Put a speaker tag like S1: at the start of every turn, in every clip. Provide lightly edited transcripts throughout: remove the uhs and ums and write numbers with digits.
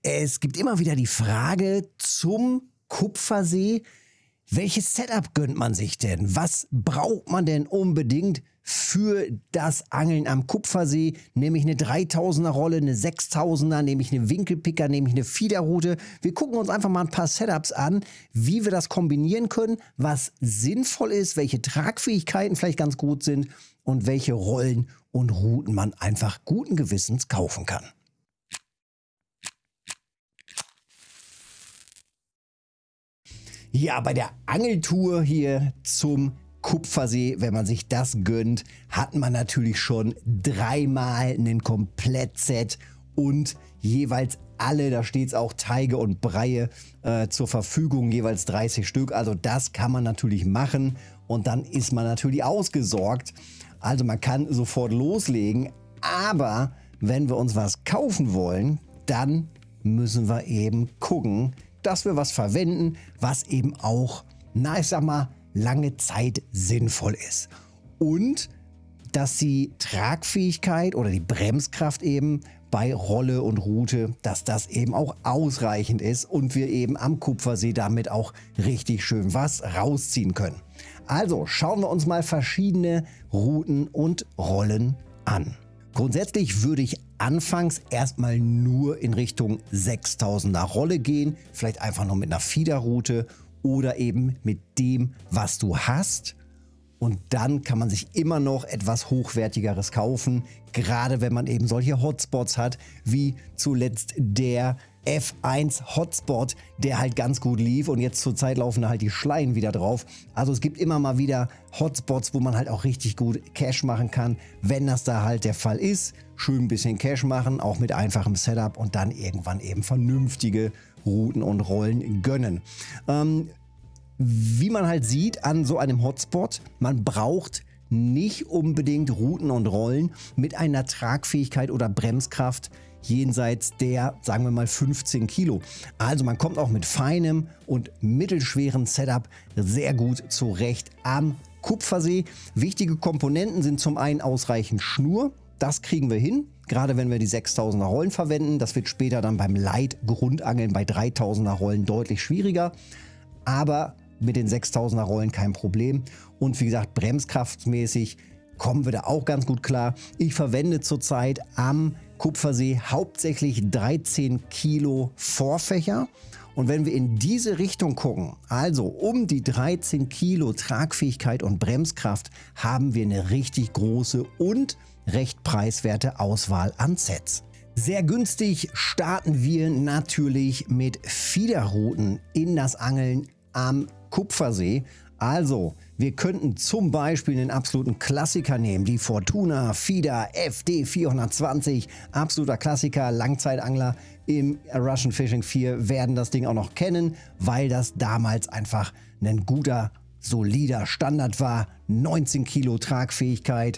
S1: Es gibt immer wieder die Frage zum Kupfersee, welches Setup gönnt man sich denn? Was braucht man denn unbedingt für das Angeln am Kupfersee? Nehme ich eine 3000er Rolle, eine 6000er, nehme ich eine Winkelpicker, nehme ich eine Fiederrute? Wir gucken uns einfach mal ein paar Setups an, wie wir das kombinieren können, was sinnvoll ist, welche Tragfähigkeiten vielleicht ganz gut sind und welche Rollen und Routen man einfach guten Gewissens kaufen kann. Ja, bei der Angeltour hier zum Kupfersee, wenn man sich das gönnt, hat man natürlich schon dreimal einen Komplettset und jeweils alle, da steht es auch Teige und Breie zur Verfügung, jeweils 30 Stück. Also das kann man natürlich machen und dann ist man natürlich ausgesorgt. Also man kann sofort loslegen, aber wenn wir uns was kaufen wollen, dann müssen wir eben gucken, dass wir was verwenden, was eben auch, na ich sag mal, lange Zeit sinnvoll ist. Und dass die Tragfähigkeit oder die Bremskraft eben bei Rolle und Rute, dass das eben auch ausreichend ist und wir eben am Kupfersee damit auch richtig schön was rausziehen können. Also schauen wir uns mal verschiedene Routen und Rollen an. Grundsätzlich würde ich anfangs erstmal nur in Richtung 6000er Rolle gehen, vielleicht einfach nur mit einer Fiederrute oder eben mit dem, was du hast. Und dann kann man sich immer noch etwas Hochwertigeres kaufen, gerade wenn man eben solche Hotspots hat, wie zuletzt der F1 Hotspot, der halt ganz gut lief und jetzt zurzeit laufen da halt die Schleien wieder drauf. Also es gibt immer mal wieder Hotspots, wo man halt auch richtig gut Cash machen kann, wenn das da halt der Fall ist. Schön ein bisschen Cash machen, auch mit einfachem Setup und dann irgendwann eben vernünftige Routen und Rollen gönnen. Wie man halt sieht an so einem Hotspot, man braucht nicht unbedingt Routen und Rollen mit einer Tragfähigkeit oder Bremskraft jenseits der, sagen wir mal, 15 Kilo. Also man kommt auch mit feinem und mittelschweren Setup sehr gut zurecht am Kupfersee. Wichtige Komponenten sind zum einen ausreichend Schnur. Das kriegen wir hin, gerade wenn wir die 6000er Rollen verwenden. Das wird später dann beim Light-Grundangeln bei 3000er Rollen deutlich schwieriger. Aber mit den 6000er Rollen kein Problem. Und wie gesagt, bremskraftmäßig kommen wir da auch ganz gut klar. Ich verwende zurzeit am Kupfersee hauptsächlich 13 Kilo Vorfächer. Und wenn wir in diese Richtung gucken, also um die 13 Kilo Tragfähigkeit und Bremskraft, haben wir eine richtig große und recht preiswerte Auswahl an Sets. Sehr günstig starten wir natürlich mit Fiederruten in das Angeln am Kupfersee. Also, wir könnten zum Beispiel einen absoluten Klassiker nehmen, die Fortuna Feeder FD 420, absoluter Klassiker, Langzeitangler im Russian Fishing 4 werden das Ding auch noch kennen, weil das damals einfach ein guter, solider Standard war. 19 Kilo Tragfähigkeit,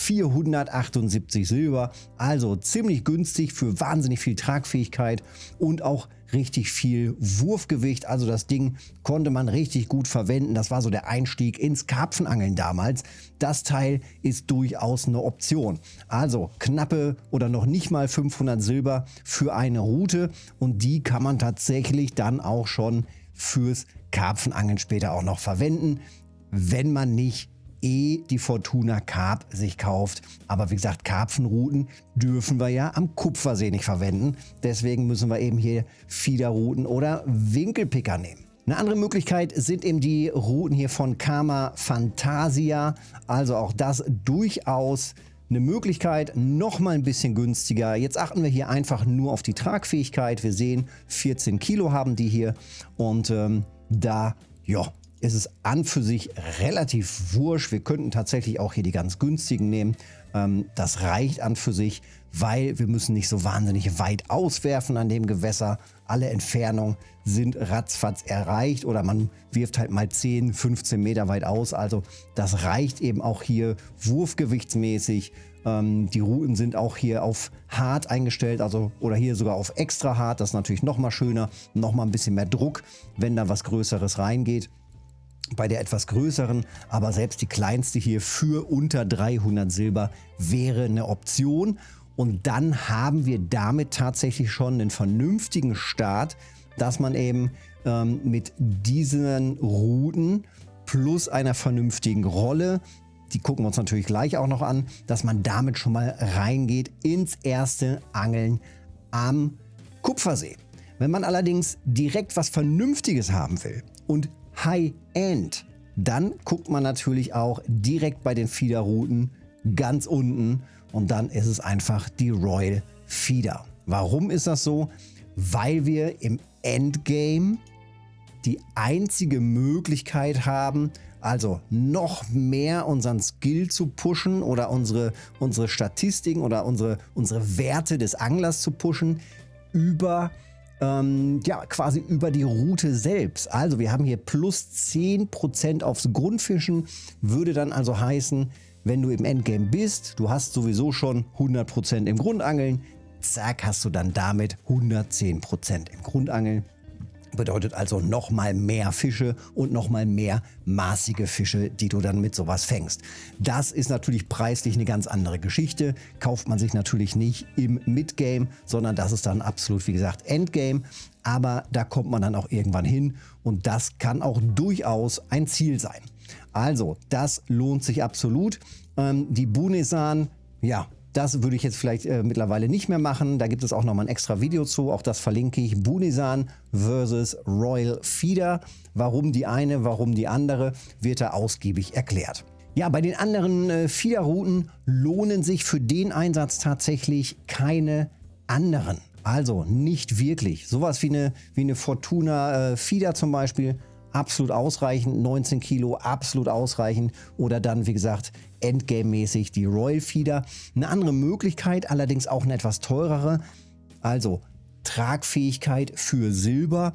S1: 478 Silber, also ziemlich günstig für wahnsinnig viel Tragfähigkeit und auch richtig viel Wurfgewicht. Also das Ding konnte man richtig gut verwenden. Das war so der Einstieg ins Karpfenangeln damals. Das Teil ist durchaus eine Option. Also knappe oder noch nicht mal 500 Silber für eine Route und die kann man tatsächlich dann auch schon fürs Karpfenangeln später auch noch verwenden, wenn man nicht die Fortuna Carp sich kauft. Aber wie gesagt, Karpfenrouten dürfen wir ja am Kupfersee nicht verwenden. Deswegen müssen wir eben hier Fiederrouten oder Winkelpicker nehmen. Eine andere Möglichkeit sind eben die Routen hier von Kama Fantasia. Also auch das durchaus eine Möglichkeit, noch mal ein bisschen günstiger. Jetzt achten wir hier einfach nur auf die Tragfähigkeit. Wir sehen, 14 Kilo haben die hier und da, ja, ist es an für sich relativ wurscht. Wir könnten tatsächlich auch hier die ganz günstigen nehmen. Das reicht an für sich, weil wir müssen nicht so wahnsinnig weit auswerfen an dem Gewässer. Alle Entfernungen sind ratzfatz erreicht oder man wirft halt mal 10, 15 Meter weit aus. Also das reicht eben auch hier wurfgewichtsmäßig. Die Routen sind auch hier auf hart eingestellt, also oder hier sogar auf extra hart. Das ist natürlich noch mal schöner, noch mal ein bisschen mehr Druck, wenn da was Größeres reingeht. Bei der etwas größeren, aber selbst die kleinste hier für unter 300 Silber wäre eine Option. Und dann haben wir damit tatsächlich schon einen vernünftigen Start, dass man eben mit diesen Routen plus einer vernünftigen Rolle, die gucken wir uns natürlich gleich auch noch an, dass man damit schon mal reingeht ins erste Angeln am Kupfersee. Wenn man allerdings direkt was Vernünftiges haben will und High-End, dann guckt man natürlich auch direkt bei den Feederrouten ganz unten und dann ist es einfach die Royal Feeder. Warum ist das so? Weil wir im Endgame die einzige Möglichkeit haben, also noch mehr unseren Skill zu pushen oder unsere Statistiken oder unsere Werte des Anglers zu pushen über quasi über die Route selbst. Also wir haben hier plus 10% aufs Grundfischen, würde dann also heißen, wenn du im Endgame bist, du hast sowieso schon 100% im Grundangeln, zack, hast du dann damit 110% im Grundangeln. Bedeutet also nochmal mehr Fische und nochmal mehr maßige Fische, die du dann mit sowas fängst. Das ist natürlich preislich eine ganz andere Geschichte. Kauft man sich natürlich nicht im Midgame, sondern das ist dann absolut, wie gesagt, Endgame. Aber da kommt man dann auch irgendwann hin und das kann auch durchaus ein Ziel sein. Also, das lohnt sich absolut. Die Bunesan, ja, das würde ich jetzt vielleicht mittlerweile nicht mehr machen. Da gibt es auch nochmal ein extra Video zu. Auch das verlinke ich. Bunesan versus Royal Feeder. Warum die eine, warum die andere, wird da ausgiebig erklärt. Ja, bei den anderen Feederrouten lohnen sich für den Einsatz tatsächlich keine anderen. Also nicht wirklich. Sowas wie eine Fortuna Feeder zum Beispiel. Absolut ausreichend, 19 Kilo, absolut ausreichend. Oder dann, wie gesagt, Endgame-mäßig die Royal Feeder. Eine andere Möglichkeit, allerdings auch eine etwas teurere. Also Tragfähigkeit für Silber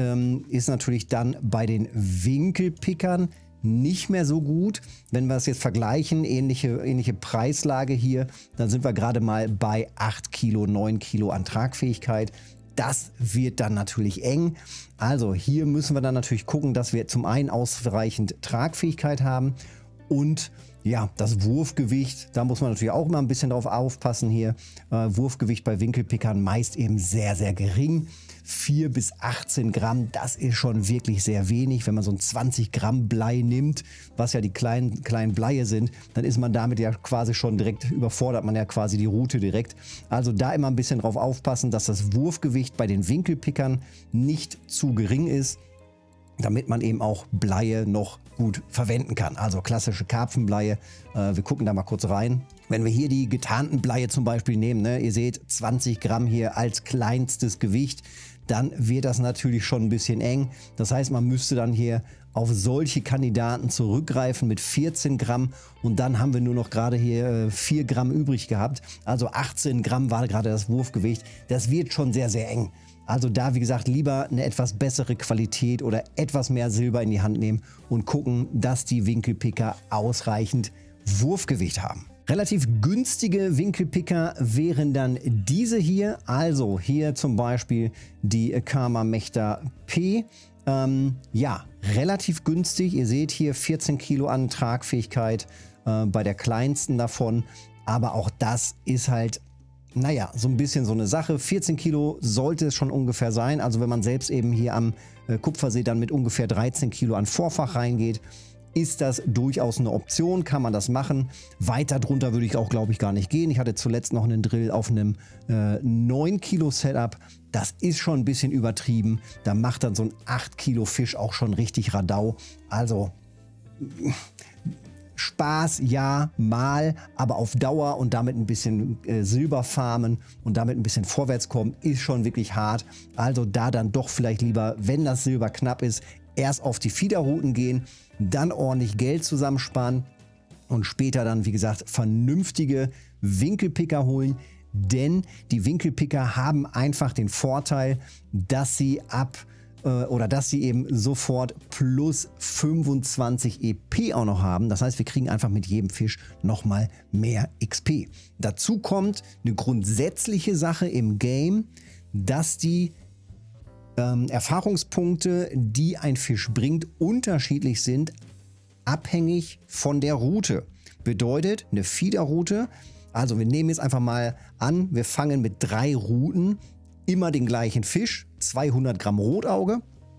S1: ist natürlich dann bei den Winkelpickern nicht mehr so gut. Wenn wir es jetzt vergleichen, ähnliche Preislage hier, dann sind wir gerade mal bei 8 Kilo, 9 Kilo an Tragfähigkeit. Das wird dann natürlich eng. Also hier müssen wir dann natürlich gucken, dass wir zum einen ausreichend Tragfähigkeit haben und ja, das Wurfgewicht, da muss man natürlich auch mal ein bisschen drauf aufpassen hier. Wurfgewicht bei Winkelpickern meist eben sehr, sehr gering. 4 bis 18 Gramm, das ist schon wirklich sehr wenig. Wenn man so ein 20 Gramm Blei nimmt, was ja die kleinen Bleie sind, dann ist man damit ja quasi schon direkt, überfordert man ja quasi die Route direkt. Also da immer ein bisschen drauf aufpassen, dass das Wurfgewicht bei den Winkelpickern nicht zu gering ist, damit man eben auch Bleie noch gut verwenden kann. Also klassische Karpfenbleie. Wir gucken da mal kurz rein. Wenn wir hier die getarnten Bleie zum Beispiel nehmen, ne, ihr seht 20 Gramm hier als kleinstes Gewicht, dann wird das natürlich schon ein bisschen eng. Das heißt, man müsste dann hier auf solche Kandidaten zurückgreifen mit 14 Gramm und dann haben wir nur noch gerade hier 4 Gramm übrig gehabt. Also 18 Gramm war gerade das Wurfgewicht. Das wird schon sehr, sehr eng. Also da, wie gesagt, lieber eine etwas bessere Qualität oder etwas mehr Silber in die Hand nehmen und gucken, dass die Winkelpicker ausreichend Wurfgewicht haben. Relativ günstige Winkelpicker wären dann diese hier. Also hier zum Beispiel die Karma Mechta P. Ja, relativ günstig. Ihr seht hier 14 Kilo an Tragfähigkeit bei der kleinsten davon. Aber auch das ist halt, naja, so ein bisschen so eine Sache. 14 Kilo sollte es schon ungefähr sein. Also wenn man selbst eben hier am Kupfersee dann mit ungefähr 13 Kilo an Vorfach reingeht, ist das durchaus eine Option, kann man das machen. Weiter drunter würde ich auch, glaube ich, gar nicht gehen. Ich hatte zuletzt noch einen Drill auf einem 9 Kilo Setup. Das ist schon ein bisschen übertrieben. Da macht dann so ein 8 Kilo Fisch auch schon richtig Radau. Also Spaß, ja, mal, aber auf Dauer und damit ein bisschen Silber farmen und damit ein bisschen vorwärts kommen, ist schon wirklich hart. Also da dann doch vielleicht lieber, wenn das Silber knapp ist, erst auf die Feederrouten gehen, dann ordentlich Geld zusammensparen und später dann, wie gesagt, vernünftige Winkelpicker holen. Denn die Winkelpicker haben einfach den Vorteil, dass sie dass sie eben sofort plus 25 EP auch noch haben. Das heißt, wir kriegen einfach mit jedem Fisch nochmal mehr XP. Dazu kommt eine grundsätzliche Sache im Game, dass die Erfahrungspunkte, die ein Fisch bringt, unterschiedlich sind, abhängig von der Route. Bedeutet, eine Feederroute Also wir nehmen jetzt einfach mal an, wir fangen mit 3 Ruten, immer den gleichen Fisch, 200 Gramm Rotauge.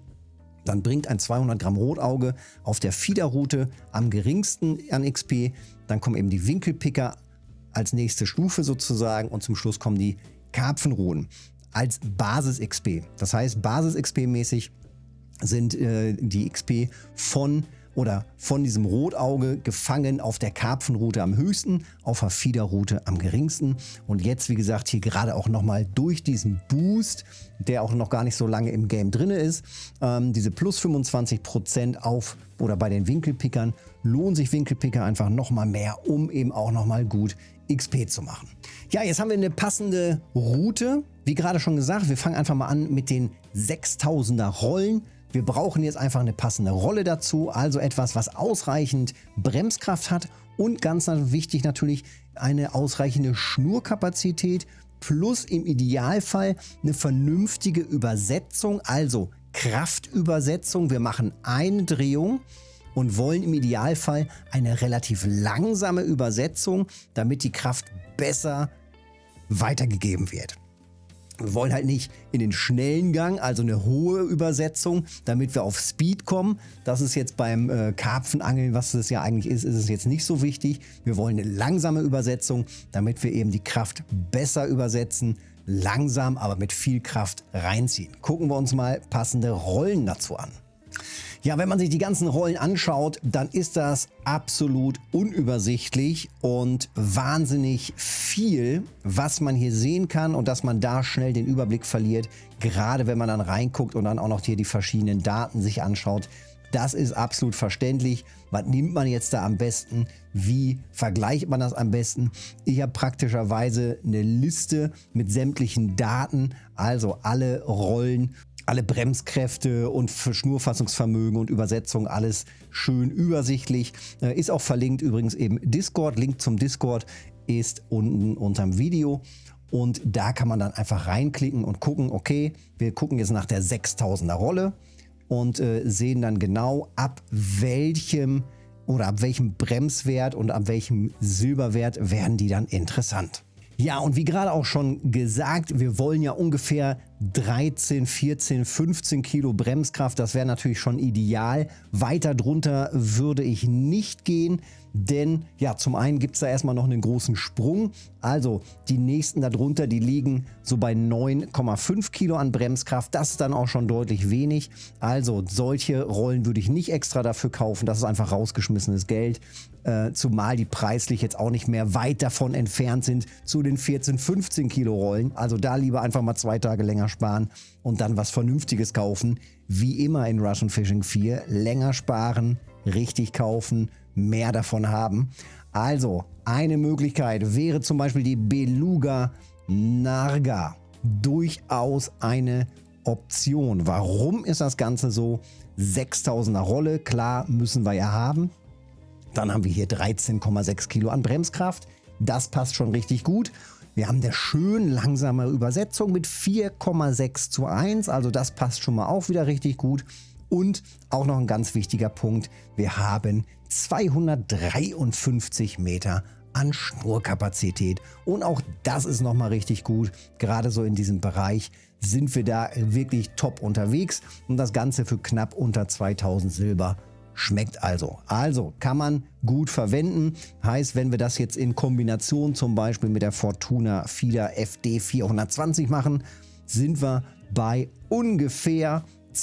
S1: Dann bringt ein 200 Gramm Rotauge auf der Fiederroute am geringsten an XP. Dann kommen eben die Winkelpicker als nächste Stufe sozusagen und zum Schluss kommen die Karpfenruten als Basis-XP. Das heißt, Basis-XP-mäßig sind die XP von diesem Rotauge gefangen auf der Karpfenroute am höchsten, auf der Fiederroute am geringsten. Und jetzt, wie gesagt, hier gerade auch nochmal durch diesen Boost, der auch noch gar nicht so lange im Game drin ist, diese plus 25% auf oder bei den Winkelpickern, lohnen sich Winkelpicker einfach nochmal mehr, um eben auch nochmal gut XP zu machen. Ja, jetzt haben wir eine passende Route. Wie gerade schon gesagt, wir fangen einfach mal an mit den 6000er Rollen. Wir brauchen jetzt einfach eine passende Rolle dazu, also etwas, was ausreichend Bremskraft hat und ganz wichtig natürlich eine ausreichende Schnurkapazität plus im Idealfall eine vernünftige Übersetzung, also Kraftübersetzung. Wir machen eine Drehung und wollen im Idealfall eine relativ langsame Übersetzung, damit die Kraft besser weitergegeben wird. Wir wollen halt nicht in den schnellen Gang, also eine hohe Übersetzung, damit wir auf Speed kommen. Das ist jetzt beim Karpfenangeln, was das ja eigentlich ist es jetzt nicht so wichtig. Wir wollen eine langsame Übersetzung, damit wir eben die Kraft besser übersetzen. Langsam, aber mit viel Kraft reinziehen. Gucken wir uns mal passende Rollen dazu an. Ja, wenn man sich die ganzen Rollen anschaut, dann ist das absolut unübersichtlich und wahnsinnig viel, was man hier sehen kann und dass man da schnell den Überblick verliert, gerade wenn man dann reinguckt und dann auch noch hier die verschiedenen Daten sich anschaut. Das ist absolut verständlich. Was nimmt man jetzt da am besten? Wie vergleicht man das am besten? Ich habe praktischerweise eine Liste mit sämtlichen Daten, also alle Rollen, alle Bremskräfte und Schnurfassungsvermögen und Übersetzung, alles schön übersichtlich. Ist auch verlinkt übrigens eben Discord. Link zum Discord ist unten unterm Video. Und da kann man dann einfach reinklicken und gucken, okay, wir gucken jetzt nach der 6000er Rolle und sehen dann genau, ab welchem Bremswert und ab welchem Silberwert werden die dann interessant. Ja, und wie gerade auch schon gesagt, wir wollen ja ungefähr 13, 14, 15 Kilo Bremskraft. Das wäre natürlich schon ideal. Weiter drunter würde ich nicht gehen, denn ja, zum einen gibt es da erstmal noch einen großen Sprung. Also die nächsten darunter, die liegen so bei 9,5 Kilo an Bremskraft. Das ist dann auch schon deutlich wenig. Also solche Rollen würde ich nicht extra dafür kaufen. Das ist einfach rausgeschmissenes Geld. Zumal die preislich jetzt auch nicht mehr weit davon entfernt sind zu den 14, 15 Kilo Rollen. Also da lieber einfach mal 2 Tage länger sparen und dann was Vernünftiges kaufen. Wie immer in Russian Fishing 4, länger sparen, richtig kaufen, mehr davon haben. Also eine Möglichkeit wäre zum Beispiel die Beluga Narga. Durchaus eine Option. Warum ist das Ganze so? 6000er Rolle, klar, müssen wir ja haben. Dann haben wir hier 13,6 Kilo an Bremskraft. Das passt schon richtig gut. Wir haben eine schön langsame Übersetzung mit 4,6:1. Also das passt schon mal auch wieder richtig gut. Und auch noch ein ganz wichtiger Punkt. Wir haben 253 Meter an Schnurkapazität. Und auch das ist nochmal richtig gut. Gerade so in diesem Bereich sind wir da wirklich top unterwegs. Und das Ganze für knapp unter 2000 Silber. Schmeckt also. Also kann man gut verwenden. Heißt, wenn wir das jetzt in Kombination zum Beispiel mit der Fortuna Feeder FD 420 machen, sind wir bei ungefähr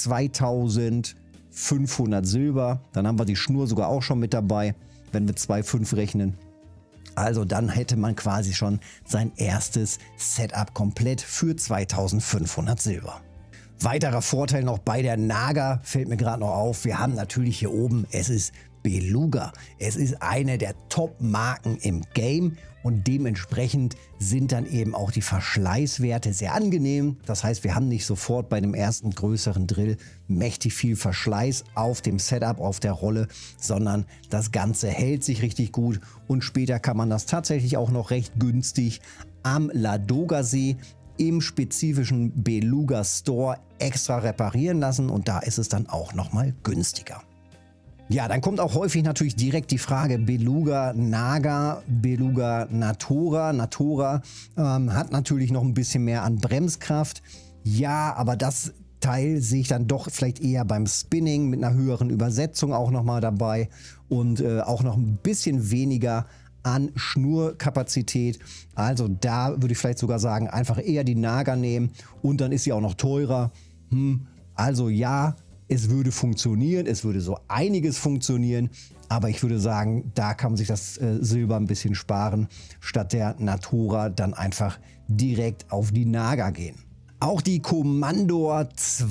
S1: 2500 Silber. Dann haben wir die Schnur sogar auch schon mit dabei, wenn wir 2,5 rechnen. Also dann hätte man quasi schon sein erstes Setup komplett für 2500 Silber. Weiterer Vorteil noch bei der Naga, fällt mir gerade noch auf, wir haben natürlich hier oben, es ist Beluga. Es ist eine der Top-Marken im Game und dementsprechend sind dann eben auch die Verschleißwerte sehr angenehm. Das heißt, wir haben nicht sofort bei dem ersten größeren Drill mächtig viel Verschleiß auf dem Setup, auf der Rolle, sondern das Ganze hält sich richtig gut und später kann man das tatsächlich auch noch recht günstig am Ladoga-See im spezifischen Beluga Store extra reparieren lassen und da ist es dann auch nochmal günstiger. Ja, dann kommt auch häufig natürlich direkt die Frage Beluga Naga, Beluga Natura. Natura hat natürlich noch ein bisschen mehr an Bremskraft. Ja, aber das Teil sehe ich dann doch vielleicht eher beim Spinning mit einer höheren Übersetzung auch nochmal dabei und auch noch ein bisschen weniger an Schnurkapazität. Also da würde ich vielleicht sogar sagen, einfach eher die Naga nehmen und dann ist sie auch noch teurer. Also ja, es würde funktionieren, es würde so einiges funktionieren, aber ich würde sagen, da kann man sich das Silber ein bisschen sparen, statt der Natura dann einfach direkt auf die Naga gehen. Auch die Commander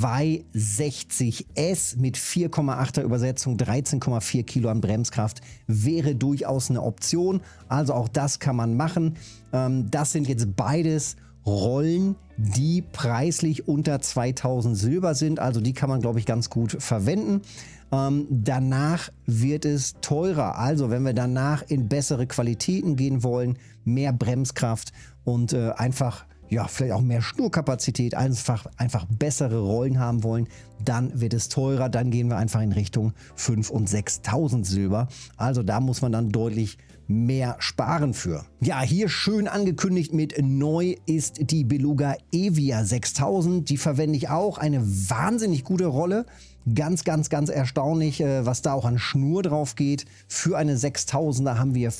S1: 260S mit 4,8er Übersetzung, 13,4 Kilo an Bremskraft wäre durchaus eine Option. Also auch das kann man machen. Das sind jetzt beides Rollen, die preislich unter 2000 Silber sind. Also die kann man, glaube ich, ganz gut verwenden. Danach wird es teurer. Also wenn wir danach in bessere Qualitäten gehen wollen, mehr Bremskraft und einfach ja, vielleicht auch mehr Schnurkapazität, einfach bessere Rollen haben wollen, dann wird es teurer. Dann gehen wir einfach in Richtung 5.000 und 6.000 Silber. Also da muss man dann deutlich mehr sparen für. Ja, hier schön angekündigt mit neu ist die Beluga Evia 6000. Die verwende ich auch. Eine wahnsinnig gute Rolle. Ganz erstaunlich, was da auch an Schnur drauf geht. Für eine 6000er haben wir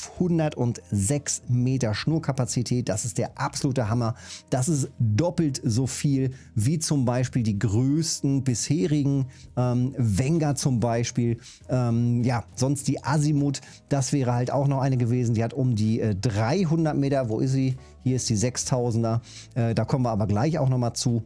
S1: 506 Meter Schnurkapazität. Das ist der absolute Hammer. Das ist doppelt so viel wie zum Beispiel die größten bisherigen Wenger zum Beispiel. Ja, sonst die Azimuth, das wäre halt auch noch eine gewesen. Die hat um die 300 Meter. Wo ist sie? Hier ist die 6000er. Da kommen wir aber gleich auch noch mal zu.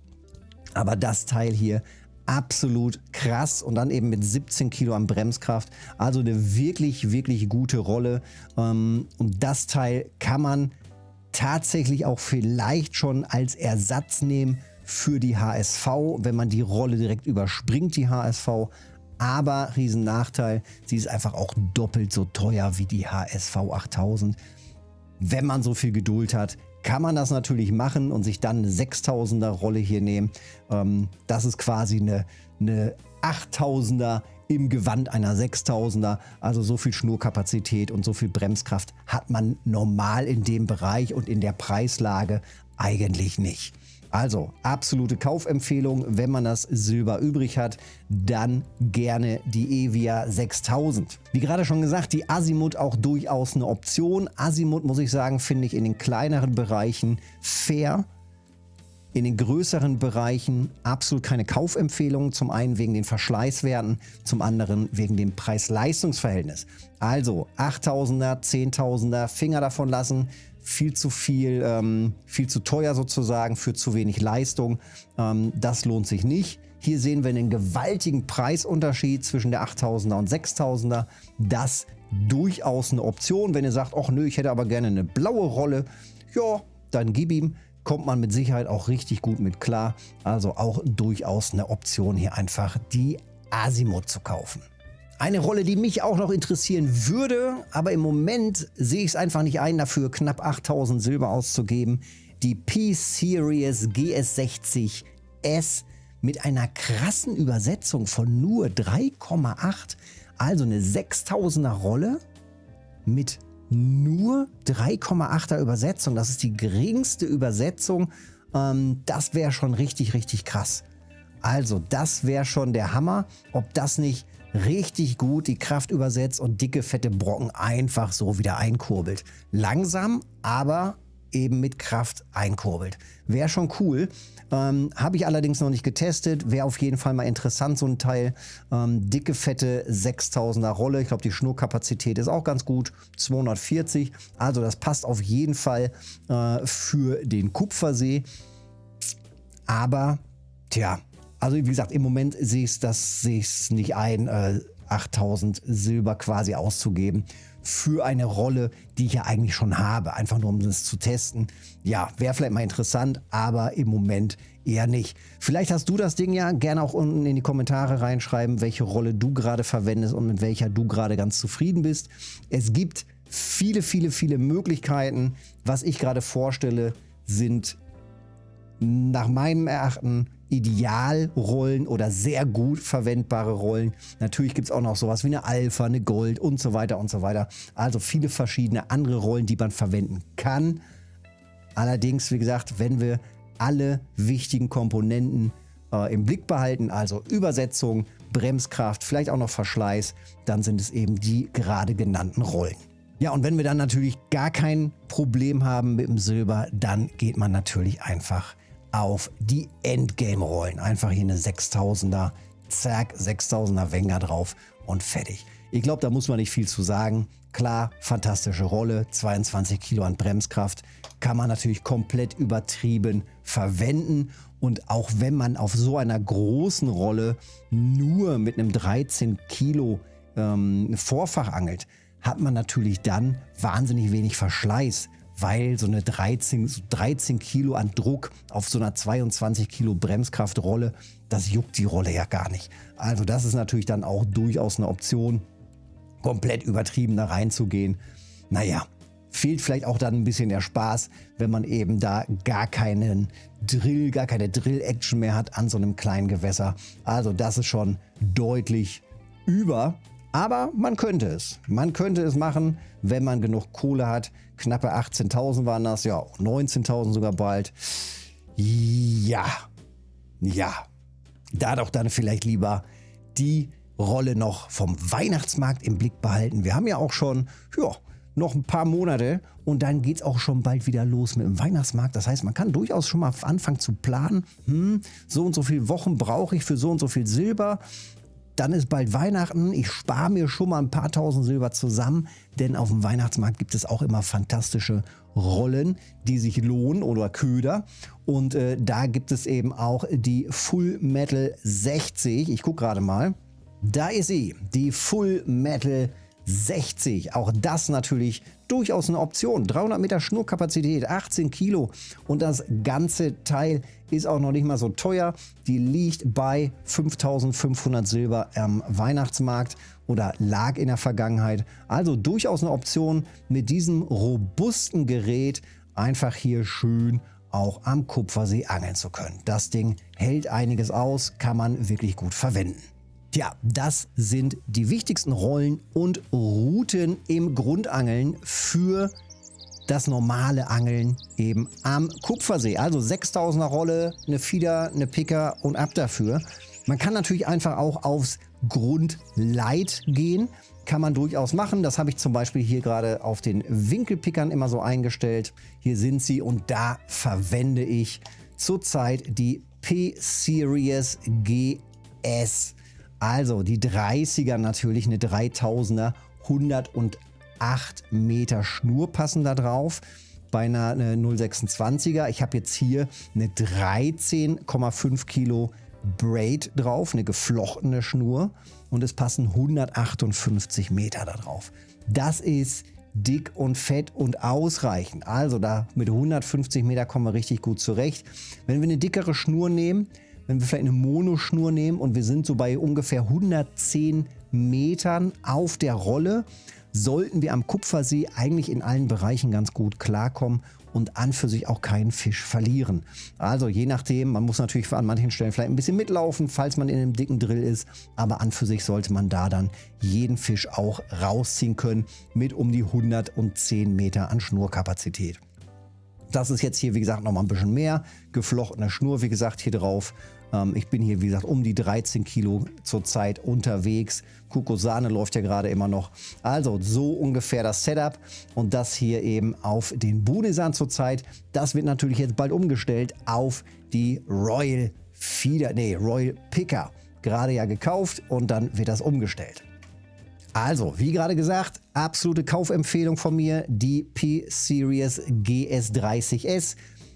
S1: Aber das Teil hier absolut krass und dann eben mit 17 Kilo an Bremskraft. Also eine wirklich gute Rolle. Und das Teil kann man tatsächlich auch vielleicht schon als Ersatz nehmen für die HSV, wenn man die Rolle direkt überspringt, die HSV. Aber riesen Nachteil, sie ist einfach auch doppelt so teuer wie die HSV 8000. Wenn man so viel Geduld hat, kann man das natürlich machen und sich dann eine 6000er Rolle hier nehmen. Das ist quasi eine 8000er im Gewand einer 6000er. Also so viel Schnurkapazität und so viel Bremskraft hat man normal in dem Bereich und in der Preislage eigentlich nicht. Also absolute Kaufempfehlung, wenn man das Silber übrig hat, dann gerne die Evia 6000. Wie gerade schon gesagt, die Azimuth auch durchaus eine Option. Azimuth, muss ich sagen, finde ich in den kleineren Bereichen fair. In den größeren Bereichen absolut keine Kaufempfehlung. Zum einen wegen den Verschleißwerten, zum anderen wegen dem Preis-Leistungs-Verhältnis. Also 8000er, 10.000er, Finger davon lassen. Viel zu viel, viel zu teuer sozusagen für zu wenig Leistung. Das lohnt sich nicht. Hier sehen wir einen gewaltigen Preisunterschied zwischen der 8000er und 6000er. Das durchaus eine Option. Wenn ihr sagt, ach nö, ich hätte aber gerne eine blaue Rolle, ja, dann gib ihm. Kommt man mit Sicherheit auch richtig gut mit klar. Also auch durchaus eine Option, hier einfach die Azimuth zu kaufen. Eine Rolle, die mich auch noch interessieren würde, aber im Moment sehe ich es einfach nicht ein, dafür knapp 8000 Silber auszugeben. Die P-Series GS60S mit einer krassen Übersetzung von nur 3,8. Also eine 6000er Rolle mit nur 3,8er Übersetzung. Das ist die geringste Übersetzung. Das wäre schon richtig krass. Also das wäre schon der Hammer. Ob das nicht richtig gut die Kraft übersetzt und dicke, fette Brocken einfach so wieder einkurbelt. Langsam, aber eben mit Kraft einkurbelt. Wäre schon cool. Habe ich allerdings noch nicht getestet. Wäre auf jeden Fall mal interessant, so ein Teil. Dicke, fette 6000er Rolle. Ich glaube, die Schnurkapazität ist auch ganz gut. 240. Also das passt auf jeden Fall für den Kupfersee. Aber, tja, also wie gesagt, im Moment sehe ich es nicht ein, 8000 Silber quasi auszugeben für eine Rolle, die ich ja eigentlich schon habe. Einfach nur, um das zu testen. Ja, wäre vielleicht mal interessant, aber im Moment eher nicht. Vielleicht hast du das Ding ja, gerne auch unten in die Kommentare reinschreiben, welche Rolle du gerade verwendest und mit welcher du gerade ganz zufrieden bist. Es gibt viele Möglichkeiten. Was ich gerade vorstelle, sind nach meinem Erachten Idealrollen oder sehr gut verwendbare Rollen. Natürlich gibt es auch noch sowas wie eine Alpha, eine Gold und so weiter und so weiter. Also viele verschiedene andere Rollen, die man verwenden kann. Allerdings, wie gesagt, wenn wir alle wichtigen Komponenten im Blick behalten, also Übersetzung, Bremskraft, vielleicht auch noch Verschleiß, dann sind es eben die gerade genannten Rollen. Ja, und wenn wir dann natürlich gar kein Problem haben mit dem Silber, dann geht man natürlich einfach auf die Endgame-Rollen. Einfach hier eine 6000er, zack, 6000er Wenger drauf und fertig. Ich glaube, da muss man nicht viel zu sagen. Klar, fantastische Rolle, 22 Kilo an Bremskraft, kann man natürlich komplett übertrieben verwenden. Und auch wenn man auf so einer großen Rolle nur mit einem 13 Kilo Vorfach angelt, hat man natürlich dann wahnsinnig wenig Verschleiß, weil so eine 13 Kilo an Druck auf so einer 22 Kilo Bremskraftrolle, das juckt die Rolle ja gar nicht. Also das ist natürlich dann auch durchaus eine Option, komplett übertrieben da reinzugehen. Naja, fehlt vielleicht auch dann ein bisschen der Spaß, wenn man eben da gar keine Drill-Action mehr hat an so einem kleinen Gewässer. Also das ist schon deutlich über. Aber man könnte es. Man könnte es machen, wenn man genug Kohle hat. Knappe 18.000 waren das, ja, 19.000 sogar bald. Ja, da doch dann vielleicht lieber die Rolle noch vom Weihnachtsmarkt im Blick behalten. Wir haben ja auch schon, noch ein paar Monate und dann geht es auch schon bald wieder los mit dem Weihnachtsmarkt. Das heißt, man kann durchaus schon mal anfangen zu planen, so und so viele Wochen brauche ich für so und so viel Silber. Dann ist bald Weihnachten, ich spare mir schon mal ein paar tausend Silber zusammen, denn auf dem Weihnachtsmarkt gibt es auch immer fantastische Rollen, die sich lohnen oder Köder. Und da gibt es eben auch die Full Metal 60. Ich gucke gerade mal. Da ist sie, die Full Metal 60. Auch das natürlich durchaus eine Option. 300 Meter Schnurkapazität, 18 Kilo und das ganze Teil ist auch noch nicht mal so teuer. Die liegt bei 5.500 Silber am Weihnachtsmarkt oder lag in der Vergangenheit. Also durchaus eine Option, mit diesem robusten Gerät einfach hier schön auch am Kupfersee angeln zu können. Das Ding hält einiges aus, kann man wirklich gut verwenden. Tja, das sind die wichtigsten Rollen und Routen im Grundangeln für das normale Angeln eben am Kupfersee. Also 6000er Rolle, eine Feeder, eine Picker und ab dafür. Man kann natürlich einfach auch aufs Grundlight gehen. Kann man durchaus machen. Das habe ich zum Beispiel hier gerade auf den Winkelpickern immer so eingestellt. Hier sind sie und da verwende ich zurzeit die P-Series GS. Also die 30er natürlich, eine 3000er, 108 Meter Schnur passen da drauf. Bei einer 026er. Ich habe jetzt hier eine 13,5 Kilo Braid drauf, eine geflochtene Schnur. Und es passen 158 Meter da drauf. Das ist dick und fett und ausreichend. Also da mit 150 Meter kommen wir richtig gut zurecht. Wenn wir eine dickere Schnur nehmen, wenn wir vielleicht eine Monoschnur nehmen und wir sind so bei ungefähr 110 Metern auf der Rolle, sollten wir am Kupfersee eigentlich in allen Bereichen ganz gut klarkommen und an für sich auch keinen Fisch verlieren. Also je nachdem, man muss natürlich an manchen Stellen vielleicht ein bisschen mitlaufen, falls man in einem dicken Drill ist, aber an für sich sollte man da dann jeden Fisch auch rausziehen können mit um die 110 Meter an Schnurkapazität. Das ist jetzt hier, wie gesagt, noch mal ein bisschen mehr. Geflochtene Schnur, wie gesagt, hier drauf. Ich bin hier, wie gesagt, um die 13 Kilo zurzeit unterwegs. Kokosahne läuft ja gerade immer noch. Also so ungefähr das Setup. Und das hier eben auf den Budesan zurzeit. Das wird natürlich jetzt bald umgestellt auf die Royal Picker. Gerade ja gekauft und dann wird das umgestellt. Also, wie gerade gesagt, absolute Kaufempfehlung von mir, die P-Series GS30S.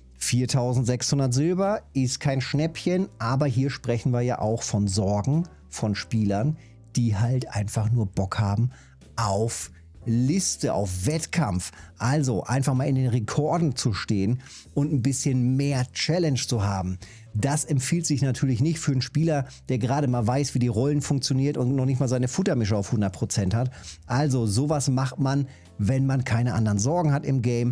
S1: 4.600 Silber ist kein Schnäppchen, aber hier sprechen wir ja auch von Sorgen von Spielern, die halt einfach nur Bock haben auf Liste, auf Wettkampf. Also einfach mal in den Rekorden zu stehen und ein bisschen mehr Challenge zu haben. Das empfiehlt sich natürlich nicht für einen Spieler, der gerade mal weiß, wie die Rollen funktioniert und noch nicht mal seine Futtermische auf 100% hat. Also sowas macht man, wenn man keine anderen Sorgen hat im Game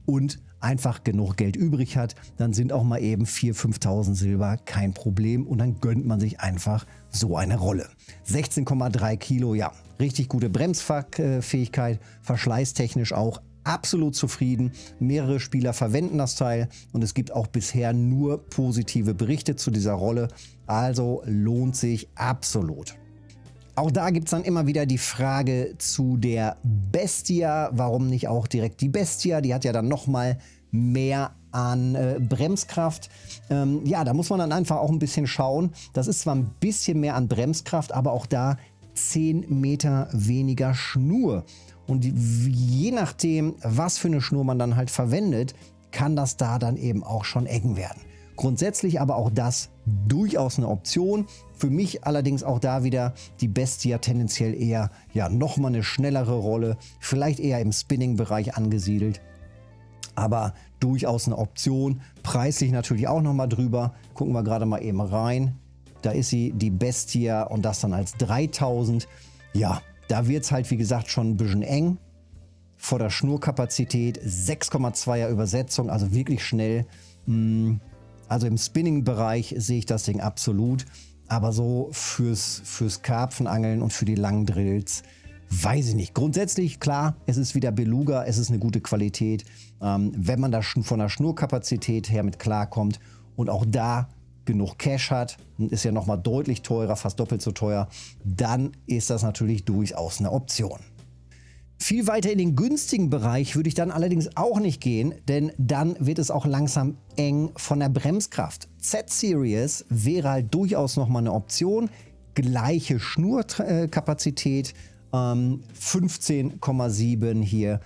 S1: und einfach genug Geld übrig hat, dann sind auch mal eben 4.000, 5.000 Silber kein Problem und dann gönnt man sich einfach so eine Rolle. 16,3 Kilo, ja, richtig gute Bremsfähigkeit, verschleißtechnisch auch absolut zufrieden. Mehrere Spieler verwenden das Teil und es gibt auch bisher nur positive Berichte zu dieser Rolle, also lohnt sich absolut. Auch da gibt es dann immer wieder die Frage zu der Bestia. Warum nicht auch direkt die Bestia? Die hat ja dann nochmal mehr an Bremskraft. Ja, da muss man dann einfach auch ein bisschen schauen. Das ist zwar ein bisschen mehr an Bremskraft, aber auch da 10 Meter weniger Schnur. Und je nachdem, was für eine Schnur man dann halt verwendet, kann das da dann eben auch schon eng werden. Grundsätzlich aber auch das durchaus eine Option. Für mich allerdings auch da wieder die Bestia tendenziell eher ja nochmal eine schnellere Rolle, vielleicht eher im Spinning-Bereich angesiedelt. Aber durchaus eine Option. Preislich natürlich auch nochmal drüber. Gucken wir gerade mal eben rein. Da ist sie, die Bestia, und das dann als 3.000. Ja, da wird es halt wie gesagt schon ein bisschen eng. Vor der Schnurkapazität 6,2er Übersetzung, also wirklich schnell. Also im Spinning-Bereich sehe ich das Ding absolut, aber so fürs Karpfenangeln und für die langen Drills, weiß ich nicht. Grundsätzlich, klar, es ist wieder Beluga, es ist eine gute Qualität. Wenn man da von der Schnurkapazität her mit klarkommt und auch da genug Cash hat, ist ja nochmal deutlich teurer, fast doppelt so teuer, dann ist das natürlich durchaus eine Option. Viel weiter in den günstigen Bereich würde ich dann allerdings auch nicht gehen, denn dann wird es auch langsam eng von der Bremskraft. Z-Series wäre halt durchaus nochmal eine Option. Gleiche Schnurkapazität, 15,7 hier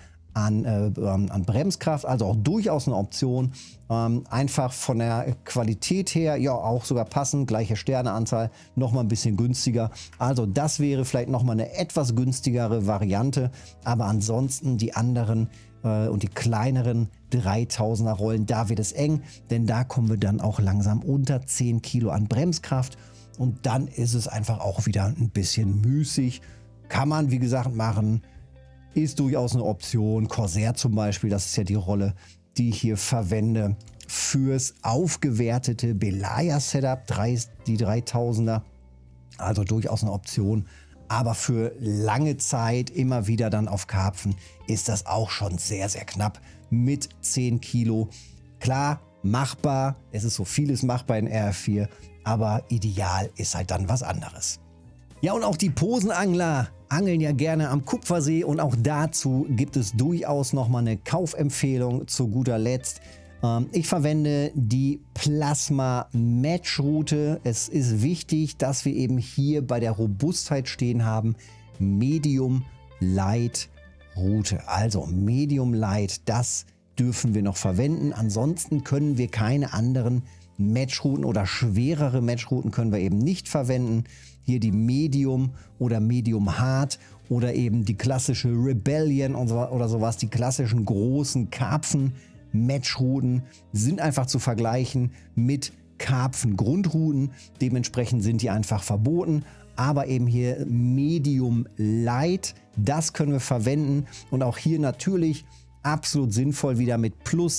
S1: an Bremskraft, also auch durchaus eine Option. Einfach von der Qualität her, ja auch sogar passend, gleiche Sterneanzahl, nochmal ein bisschen günstiger. Also das wäre vielleicht nochmal eine etwas günstigere Variante, aber ansonsten die anderen und die kleineren 3000er Rollen, da wird es eng, denn da kommen wir dann auch langsam unter 10 Kilo an Bremskraft und dann ist es einfach auch wieder ein bisschen müßig. Kann man, wie gesagt, machen. Ist durchaus eine Option. Corsair zum Beispiel, das ist ja die Rolle, die ich hier verwende fürs aufgewertete Belaya-Setup, die 3000er. Also durchaus eine Option. Aber für lange Zeit, immer wieder dann auf Karpfen, ist das auch schon sehr, sehr knapp mit 10 Kilo. Klar, machbar. Es ist so vieles machbar in RF4, aber ideal ist halt dann was anderes. Ja, und auch die Posenangler angeln ja gerne am Kupfersee und auch dazu gibt es durchaus nochmal eine Kaufempfehlung zu guter Letzt. Ich verwende die Plasma Match Route. Es ist wichtig, dass wir eben hier bei der Robustheit stehen haben. Medium Light Route. Also Medium Light, das dürfen wir noch verwenden. Ansonsten können wir keine anderen Matchrouten oder schwerere Matchrouten können wir eben nicht verwenden. Hier die Medium oder Medium Hard oder eben die klassische Rebellion oder sowas. Die klassischen großen Karpfen-Matchrouten sind einfach zu vergleichen mit Karpfen-Grundrouten. Dementsprechend sind die einfach verboten. Aber eben hier Medium Light, das können wir verwenden. Und auch hier natürlich absolut sinnvoll wieder mit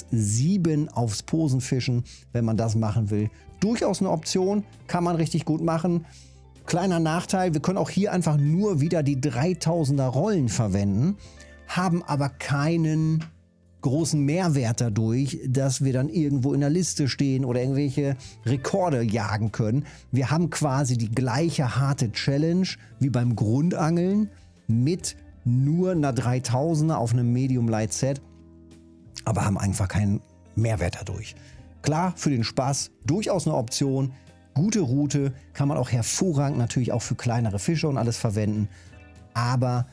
S1: +7 aufs Posenfischen, wenn man das machen will. Durchaus eine Option, kann man richtig gut machen. Kleiner Nachteil, wir können auch hier einfach nur wieder die 3000er Rollen verwenden, haben aber keinen großen Mehrwert dadurch, dass wir dann irgendwo in der Liste stehen oder irgendwelche Rekorde jagen können. Wir haben quasi die gleiche harte Challenge wie beim Grundangeln mit nur einer 3000er auf einem Medium Light Set, aber haben einfach keinen Mehrwert dadurch. Klar, für den Spaß durchaus eine Option. Gute Route, kann man auch hervorragend natürlich auch für kleinere Fische und alles verwenden. Aber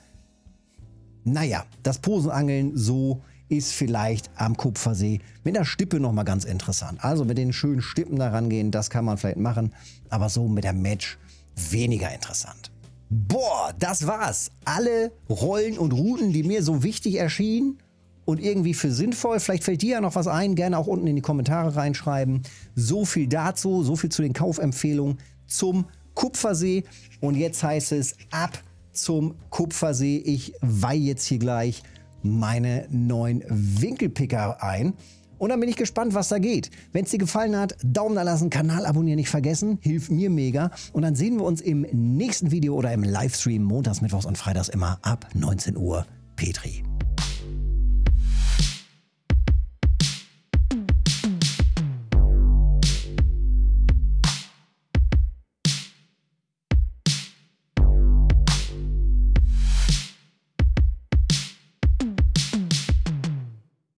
S1: naja, das Posenangeln so ist vielleicht am Kupfersee mit der Stippe nochmal ganz interessant. Also mit den schönen Stippen da rangehen, das kann man vielleicht machen. Aber so mit der Match weniger interessant. Boah, das war's. Alle Rollen und Routen, die mir so wichtig erschienen und irgendwie für sinnvoll. Vielleicht fällt dir ja noch was ein. Gerne auch unten in die Kommentare reinschreiben. So viel dazu, so viel zu den Kaufempfehlungen zum Kupfersee. Und jetzt heißt es ab zum Kupfersee. Ich weihe jetzt hier gleich meine neuen Winkelpicker ein. Und dann bin ich gespannt, was da geht. Wenn es dir gefallen hat, Daumen da lassen, Kanal abonnieren nicht vergessen, hilft mir mega. Und dann sehen wir uns im nächsten Video oder im Livestream montags, mittwochs und freitags immer ab 19 Uhr. Petri.